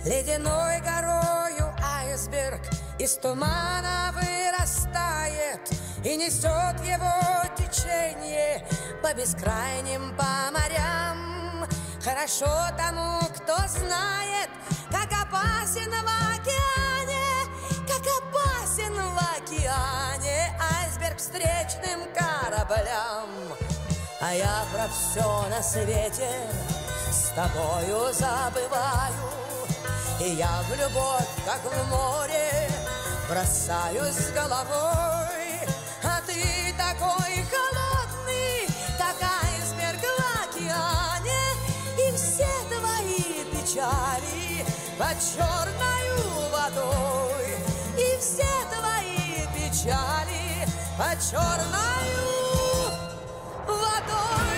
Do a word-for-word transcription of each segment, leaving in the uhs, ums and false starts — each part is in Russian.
Ледяной горою айсберг из тумана вырастает и несет его течение по бескрайним по морям. Хорошо тому, кто знает, как опасен в океане, как опасен в океане айсберг встречным кораблям. А я про все на свете с тобою забываю, и я в любовь, как в море, бросаюсь головой. А ты такой холодный, как айсберг в океане, и все твои печали под черною водой, и все твои печали под черною водой.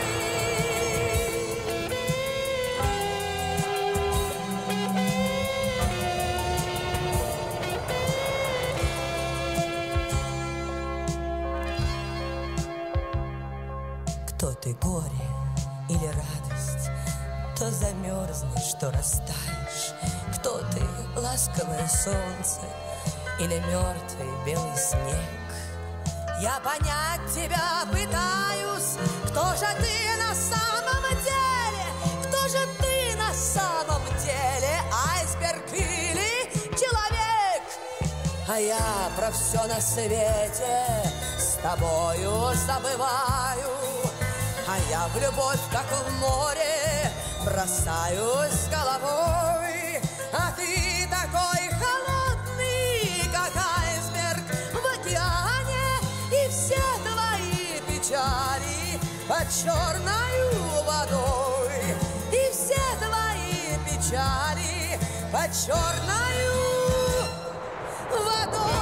Кто ты, горе или радость? То замерзнешь, что растаешь. Кто ты, ласковое солнце или мертвый белый снег? Я понять тебя пытаюсь. Кто же ты на самом деле? Кто же ты на самом деле? Айсберг или человек? А я про все на свете с тобою забываю. А я в любовь, как в море, бросаюсь головой. А ты такой холодный, как айсберг в океане, и все твои печали под черною водой, и все твои печали под черною водой.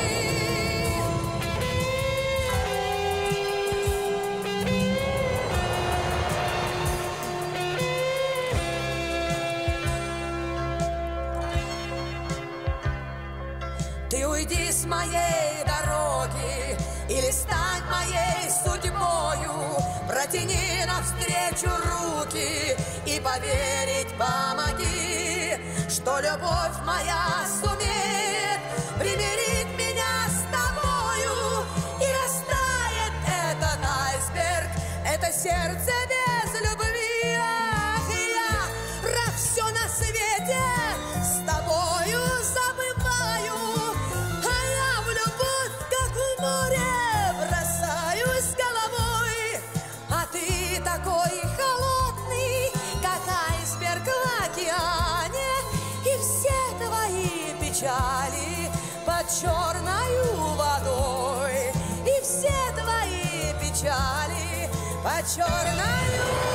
Ты уйди с моей дороги или стань моей судьбою, протяни навстречу руки и поверить помоги, что любовь моя сумеет примирить меня с тобою, и растает этот айсберг, это сердце без любви. Ах, я про все на свете с тобою забываю. Такой холодный, как айсберг в океане, и все твои печали под черною водой, и все твои печали под черною